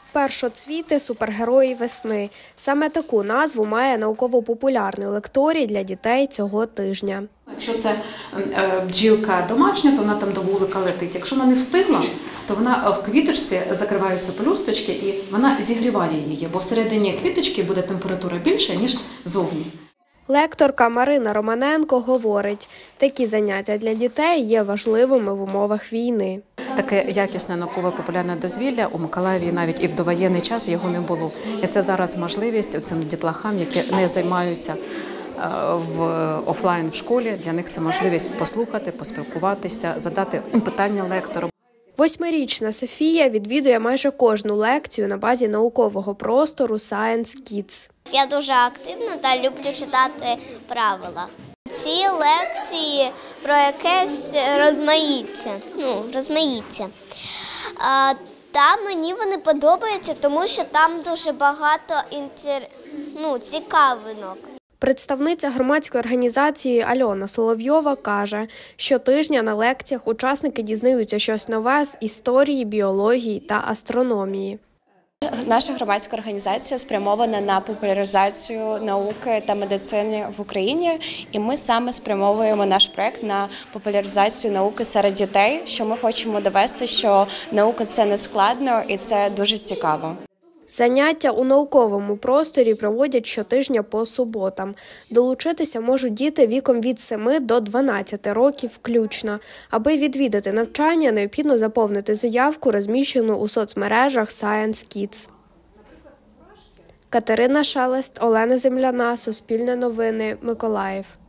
Першоцвіти – супергерої весни. Саме таку назву має науково-популярний лекторій для дітей цього тижня. Якщо це бджілка домашня, то вона там до вулика летить. Якщо вона не встигла, то вона в квіточці закриваються пелюсточки і вона зігріває її, бо всередині квіточки буде температура більша, ніж зовні. Лекторка Марина Романенко говорить, такі заняття для дітей є важливими в умовах війни. Таке якісне науково-популярне дозвілля у Миколаєві навіть і в довоєнний час його не було. І це зараз можливість цим дітлахам, які не займаються в офлайн в школі, для них це можливість послухати, поспілкуватися, задати питання лектору. 8-річна Софія відвідує майже кожну лекцію на базі наукового простору Science Kids. Я дуже активна та люблю читати правила. Ці лекції про якесь розмаїття. Та мені вони подобаються, тому що там дуже багато цікавинок. Представниця громадської організації Альона Соловйова каже, щотижня на лекціях учасники дізнаються щось нове з історії, біології та астрономії. Наша громадська організація спрямована на популяризацію науки та медицини в Україні, і ми саме спрямовуємо наш проект на популяризацію науки серед дітей, що ми хочемо довести, що наука – це не складно і це дуже цікаво. Заняття у науковому просторі проводять щотижня по суботам. Долучитися можуть діти віком від 7 до 12 років включно. Аби відвідати навчання, необхідно заповнити заявку, розміщену у соцмережах Science Kids. Катерина Шелест, Олена Земляна, Суспільне новини, Миколаїв.